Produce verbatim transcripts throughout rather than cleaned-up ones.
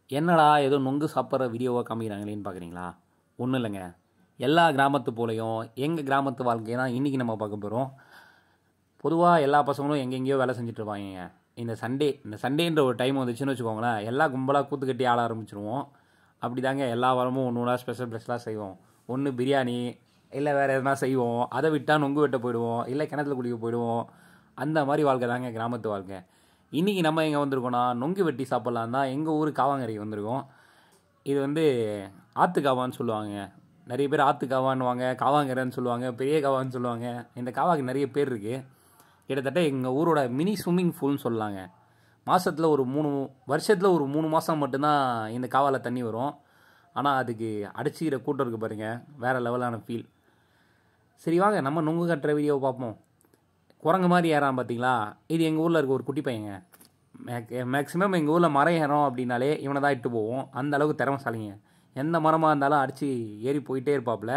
என்னடா ஏதோ நொங்கு சாப்பிட்ற வீடியோவாக காமிக்கிறாங்களேன்னு பார்க்குறீங்களா? ஒன்றும் இல்லைங்க. எல்லா கிராமத்து போலையும் எங்கள் கிராமத்து வாழ்க்கையை தான் இன்றைக்கி நம்ம பார்க்க போகிறோம். பொதுவாக எல்லா பசங்களும் எங்கெங்கேயோ வேலை செஞ்சுட்ருப்பாங்க. இந்த சண்டே இந்த சண்டேன்ற ஒரு டைம் வந்துச்சுன்னு வச்சுக்கோங்களேன், எல்லா கும்பலாக கூத்து கட்டி ஆட ஆரம்பிச்சிருவோம். அப்படி தாங்க எல்லா வாரமும் ஒன்று ஒன்றா ஸ்பெஷல் ஸ்பெஷலாக செய்வோம். ஒன்று பிரியாணி, இல்லை வேறு எதனா செய்வோம். அதை விட்டால் நொங்கு வெட்ட போயிடுவோம், இல்லை கிணத்துல குளிக்க போயிடுவோம். அந்த மாதிரி வாழ்க்கை தாங்க கிராமத்து வாழ்க்கை. இன்றைக்கி நம்ம எங்கே வந்திருக்கோன்னா, நொங்கு வெட்டி சாப்பிட்லாம் தான் எங்கள் ஊர் காவாங்கரைக்கு வந்திருக்கோம். இது வந்து ஆற்று காவான்னு சொல்லுவாங்க. நிறைய பேர் ஆற்று காவான்னுவாங்க, காவாங்கரைன்னு சொல்லுவாங்க, பெரிய காவான்னு சொல்லுவாங்க. இந்த காவாக்கு நிறைய பேர் இருக்குது. கிட்டத்தட்ட எங்கள் ஊரோட மினி ஸ்விம்மிங் பூல்னு சொல்லலாங்க. மாதத்தில் ஒரு மூணு வருஷத்தில் ஒரு மூணு மாதம் மட்டும்தான் இந்த காவாவில் தண்ணி வரும். ஆனால் அதுக்கு அடிச்சுக்கிற கூட்டம் இருக்குது பாருங்கள், வேறு லெவலான ஃபீல். சரி வாங்க நம்ம நொங்கு கட்டுற வீடியோவை பார்ப்போம். குரங்கு மாதிரி ஏறான் பார்த்தீங்களா? இது எங்கள் ஊரில் இருக்க ஒரு குட்டி பையங்க. மேக் மேக்ஸிமம் எங்கள் ஊரில் மரம் ஏறோம் அப்படின்னாலே இவனை தான் இட்டு போவோம். அந்த அளவுக்கு திறமைசாலிங்க. எந்த மரமாக இருந்தாலும் அடித்து ஏறி போயிட்டே இருப்பாப்புல.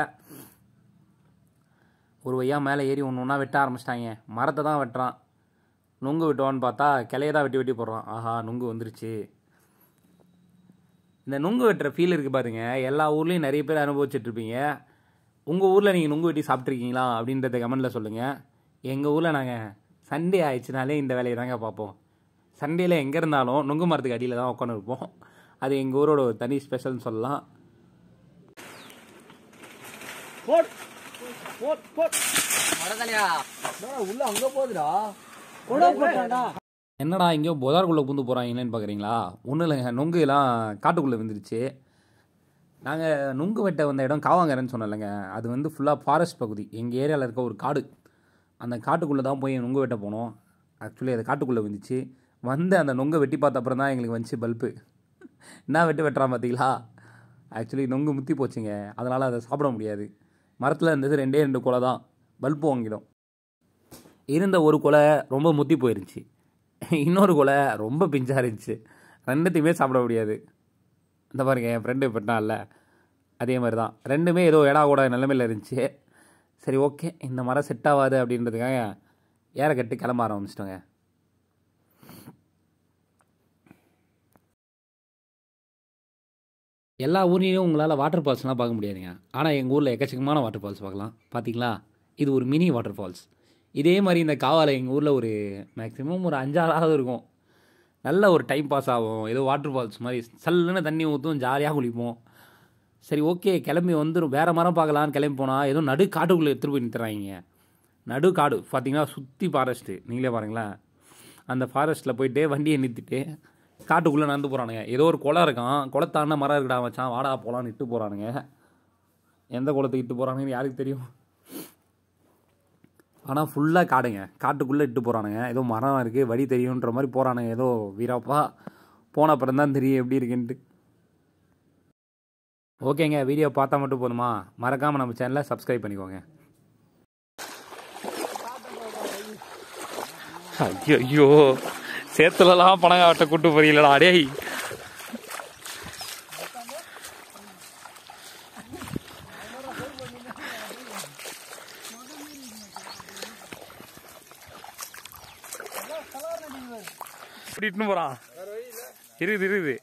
ஒரு வையா மேலே ஏறி ஒன்று ஒன்றா வெட்ட ஆரம்பிச்சிட்டாங்க. மரத்தை தான் வெட்டுறான். நொங்கு வெட்டுவான்னு பார்த்தா கிளையை தான் வெட்டி வெட்டி போடுறான். ஆஹா, நொங்கு வந்துருச்சு. இந்த நொங்கு வெட்டுற ஃபீல் இருக்குது பாருங்க, எல்லா ஊர்லேயும் நிறைய பேர் அனுபவிச்சுட்ருப்பீங்க. உங்கள் ஊரில் நீங்கள் நொங்கு வெட்டி சாப்பிட்ருக்கீங்களா அப்படின்றத கமெண்டில் சொல்லுங்கள். எங்கள் ஊரில் நாங்கள் சண்டே ஆயிடுச்சுனாலே இந்த வேலையை தாங்க பார்ப்போம். சண்டேயில் எங்கே இருந்தாலும் நொங்கு மரத்துக்கு அடியில் தான் உட்காந்து இருப்போம். அது எங்கள் ஊரோட ஒரு தனி ஸ்பெஷல்னு சொல்லலாம். என்னடா இங்கேயோ புதாருக்குள்ளே பூந்து போகிறாங்கன்னு பார்க்குறீங்களா? ஒன்றும் இல்லைங்க, நொங்கு எல்லாம் காட்டுக்குள்ளே வந்துருச்சு. நாங்கள் நொங்கு வெட்ட வந்த இடம் காவாங்கரைன்னு சொன்னோம்லங்க, அது வந்து ஃபுல்லாக ஃபாரஸ்ட் பகுதி. எங்கள் ஏரியாவில் இருக்க ஒரு காடு. அந்த காட்டுக்குள்ளே தான் போய் நொங்கு வெட்ட போனோம். ஆக்சுவலி அது காட்டுக்குள்ளே வந்துச்சு. வந்து அந்த நொங்கை வெட்டி பார்த்த அப்புறம் தான் எங்களுக்கு வந்துச்சு பல்ப்பு. என்ன வெட்டு வெட்டுறான் பார்த்தீங்களா? ஆக்சுவலி நொங்கு முத்தி போச்சுங்க, அதனால் அதை சாப்பிட முடியாது. மரத்தில் இருந்தது ரெண்டே ரெண்டு கொலை தான், பல்ப்பு வாங்கிடும். இருந்த ஒரு கொலை ரொம்ப முத்தி போயிருந்துச்சு, இன்னொரு கொலை ரொம்ப பிஞ்சாக இருந்துச்சு. ரெண்டுத்தையுமே சாப்பிட முடியாது. இந்த பாருங்க, என் ஃப்ரெண்டு வெட்டினான்ல, அதே மாதிரி தான். ரெண்டுமே ஏதோ எடா கூட நிலைமையில் இருந்துச்சு. சரி ஓகே, இந்த மரம் செட் ஆகாது அப்படின்றதுக்காக ஏற கட்டி கிளம்ப ஆரம்பிச்சிட்டோங்க. எல்லா ஊர்லேயும் உங்களால் வாட்டர் ஃபால்ஸ்லாம் பார்க்க முடியாதுங்க. ஆனால் எங்கள் ஊரில் எக்கச்சக்கமான வாட்டர் ஃபால்ஸ் பார்க்கலாம். பார்த்தீங்களா, இது ஒரு மினி வாட்டர் ஃபால்ஸ். இதே மாதிரி இந்த காவாவில் எங்கள் ஊரில் ஒரு மேக்ஸிமம் ஒரு அஞ்சாறாவது இருக்கும். நல்ல ஒரு டைம் பாஸ் ஆகும். ஏதோ வாட்டர் ஃபால்ஸ் மாதிரி சல்லுன்னு தண்ணி ஊற்றும், ஜாலியாக குளிப்போம். சரி ஓகே, கிளம்பி வந்துடும். வேறு மரம் பார்க்கலான்னு கிளம்பி போனால் ஏதோ நடு காட்டுக்குள்ளே எடுத்துகிட்டு போய் நிறுத்துறாங்க. நடு காடு பார்த்தீங்கன்னா, சுற்றி ஃபாரஸ்ட்டு. நீங்களே பாருங்களேன். அந்த ஃபாரஸ்ட்டில் போயிட்டு வண்டியை நிறுத்திட்டு காட்டுக்குள்ளே நடந்து போகிறானுங்க. ஏதோ ஒரு குளம் இருக்கான், குளத்தான மரம் இருக்குடா வச்சான், வாடா போகலான்னு இட்டு போகிறானுங்க. எந்த குளத்துக்கு இட்டு போகிறானுங்கன்னு யாருக்கு தெரியும்? ஆனால் ஃபுல்லாக காடுங்க, காட்டுக்குள்ளே இட்டு போகிறானுங்க. ஏதோ மரம் இருக்குது, வழி தெரியுன்ற மாதிரி போகிறானுங்க. ஏதோ வீராப்பா போன அப்புறம் தான் தெரியும் எப்படி இருக்குன்ட்டு. ஓகேங்க, வீடியோ பார்த்தா மட்டும் போதுமா? மறக்காமல் நம்ம சேனலை சப்ஸ்கிரைப் பண்ணிக்கோங்க. ஐயோ ஐயோ, சேத்துலலாம் பணங்காட்ட கூட்டு போறீங்களா? டேய், இட்டுன்னு போறான். இருக்குது இருக்குது.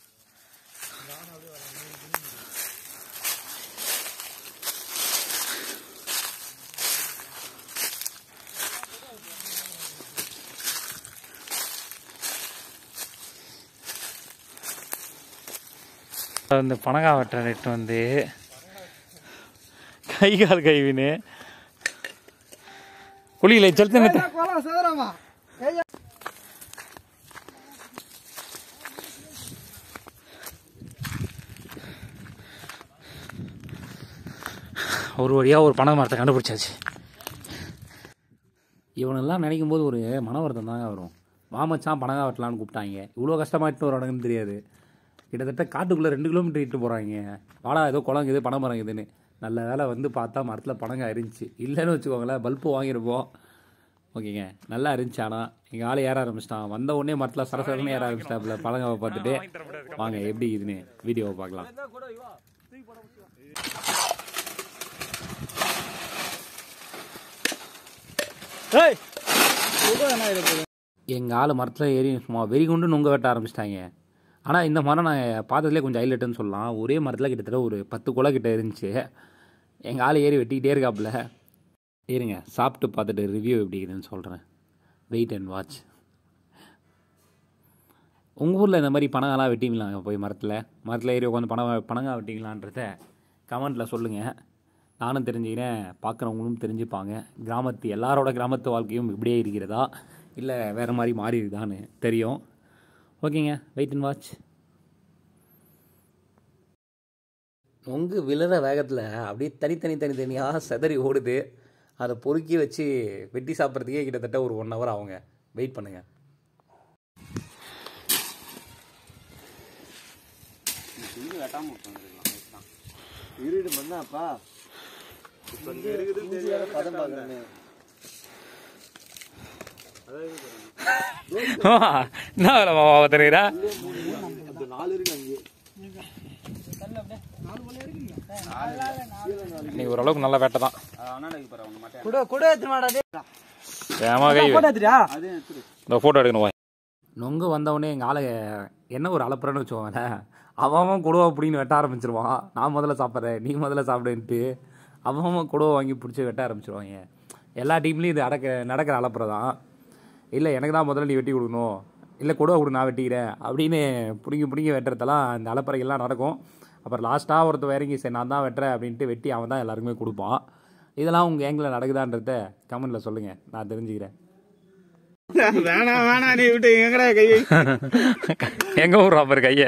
இந்த பனங்கா வெட்டுற நெட்டு வந்து கை கால் கைவின்னு குளியில செலுத்த ஒரு வழியாக ஒரு பனை மரத்தை கண்டுபிடிச்சாச்சு. இவனெல்லாம் நினைக்கும் போது ஒரு மனவர்த்தம் தாங்க வரும். மாமச்சான் பனங்கா வெட்டலான்னு கூப்பிட்டாங்க. இவ்வளோ கஷ்டமாயிட்டு ஒரு இடம்னு தெரியாது. கிட்டத்தட்ட காட்டுக்குள்ளே ரெண்டு கிலோமீட்டர் இட்டு போகிறாங்க. வாடா ஏதோ குளங்குது, பனை மரங்குதுன்னு. நல்ல வேலை வந்து பார்த்தா மரத்தில் பனங்கா இருந்துச்சு. இல்லைன்னு வச்சுக்கோங்களேன், பல்ப்பு வாங்கியிருப்போம். ஓகேங்க, நல்லா இருந்துச்சு. ஆனால் எங்கள் ஆள் ஏற ஆரம்பிச்சிட்டான். வந்த உடனே மரத்தில் சரசரன்னு ஏற ஆரம்பிச்சிட்டாப்புல. பனங்காவை பார்த்துட்டு வாங்க எப்படி இதுன்னு வீடியோவை பார்க்கலாம். எங்கள் ஆள் மரத்தில் ஏறி சும்மா வெறி கொண்டு நொங்க வெட்ட ஆரம்பிச்சிட்டாங்க. ஆனால் இந்த மரம் நான் பார்த்ததுலேயே கொஞ்சம் ஹைலைட்டுன்னு சொல்லலாம். ஒரே மரத்தில் கிட்டத்தட்ட ஒரு பத்து குலை கிட்ட இருந்துச்சு. எங்கள் ஆள் ஏறி வெட்டிக்கிட்டே இருக்காப்புல. ஏறுங்க சாப்பிட்டு பார்த்துட்டு ரிவ்யூ எப்படி இருக்குதுன்னு சொல்கிறேன். Wait and watch. உங்கள் ஊரில் இந்த மாதிரி பனங்காலாம் வெட்டிங்களாங்க போய் மரத்தில் மரத்தில் ஏறி உட்காந்து பணம் பனங்காய் வெட்டிங்களான்றத கமெண்ட்டில் சொல்லுங்கள். நானும் தெரிஞ்சுக்கிறேன், பார்க்குறவங்களும் தெரிஞ்சுப்பாங்க. கிராமத்து எல்லாரோட கிராமத்து வாழ்க்கையும் இப்படியே இருக்கிறதா இல்லை வேறு மாதிரி மாறி இருக்குதான்னு தெரியும். ஓகேங்க, வெயிட் அண்ட் வாட்ச். நொங்கு விழுற வேகத்தில் அப்படியே தனித்தனி தனித்தனியாக செதறி ஓடுது. அதை பொறுக்கி வச்சு வெட்டி சாப்பிட்றதுக்கே கிட்டத்தட்ட ஒரு ஒன் ஹவர் ஆகுங்க. வெயிட் பண்ணுங்கள். இருடு பண்ணாப்பா பதம் பார்க்கறேன். என்ன வேலை மாமா தெரியுறா? நாலு இருக்கு அங்கே. நீ ஓரளவுக்கு நல்ல வேட்டை தான். இந்த ஃபோட்டோ எடுக்கணும். நொங்கு வந்தவொடனே எங்கள் ஆளை என்ன ஒரு அலப்புறன்னு வச்சுக்கோங்களேன். அவன் கொடுவா அப்படின்னு வெட்ட ஆரம்பிச்சிருவான். நான் முதல்ல சாப்பிட்றேன், நீ முதல்ல சாப்பிடுன்ட்டு அவன் கொடுவா வாங்கி பிடிச்சி வெட்ட ஆரம்பிச்சிருவாங்க. எல்லா டீம்லேயும் இது அடக்க நடக்கிற அலப்புற தான். இல்லை எனக்கு தான் முதல்ல நீ வெட்டி கொடுக்கணும், இல்லை கொடுவா கொடு நான் வெட்டிக்கிறேன் அப்படின்னு பிடிங்கி பிடிங்கி வெட்டுறதெல்லாம் இந்த அலப்பறைகள்லாம் நடக்கும். அப்புறம் லாஸ்ட்டாக ஒருத்தர் இறங்கி சரி நான் தான் வெட்டுறேன் அப்படின்ட்டு வெட்டி அவன் தான் எல்லாருக்குமே கொடுப்பான். இதெல்லாம் உங்கள் கேங்கில் நடக்குதான்றத கமெண்ட்டில் சொல்லுங்கள், நான் தெரிஞ்சுக்கிறேன். வேணாம் வேணாம் நீ விட்டு எங்கடா கையை எங்கே விட்றான் பாரு கையை.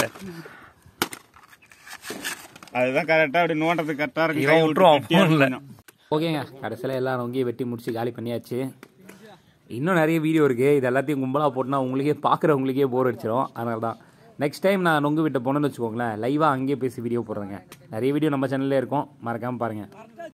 அதுதான் கரெக்டாக அப்படி நோண்டத்துக்கு கரெக்டாக இருக்கு. இவன் விட்டுருவான் ஃபோனில். ஓகேங்க, கடைசியில் எல்லாம் நொங்கியை வெட்டி முடிச்சு காலி பண்ணியாச்சு. இன்னும் நிறைய வீடியோ இருக்குது. இது எல்லாத்தையும் கும்பலாக போட்டுனா உங்களுக்கே பார்க்குறவங்களுக்கே போர் அடிச்சிடும். அதனால தான் நெக்ஸ்ட் டைம் நான் நொங்கு விட்ட போனேன்னு வச்சுக்கோங்களேன், லைவாக அங்கேயே பேசி வீடியோ போடுறேங்க. நிறைய வீடியோ நம்ம சேனல்லே இருக்கும், மறக்காமல் பாருங்கள்.